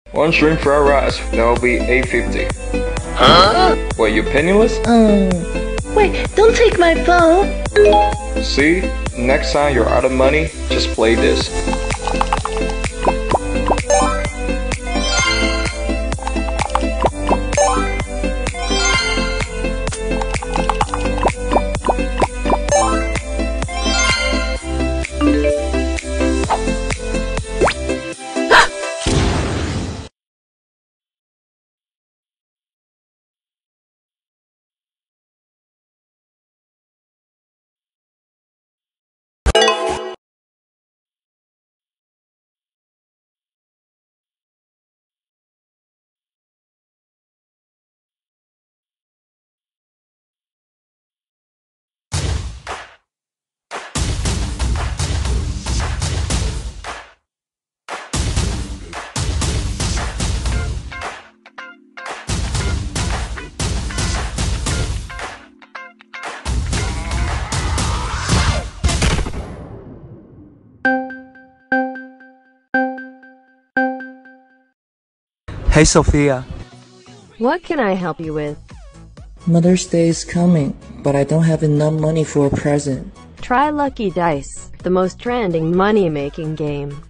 One shrimp fried rice, that'll be $8.50. Huh? What, you penniless? Wait, don't take my phone. See? Next time you're out of money, just play this. Hey Sophia. What can I help you with? Mother's Day is coming, but I don't have enough money for a present. Try Lucky Dice, the most trending money-making game.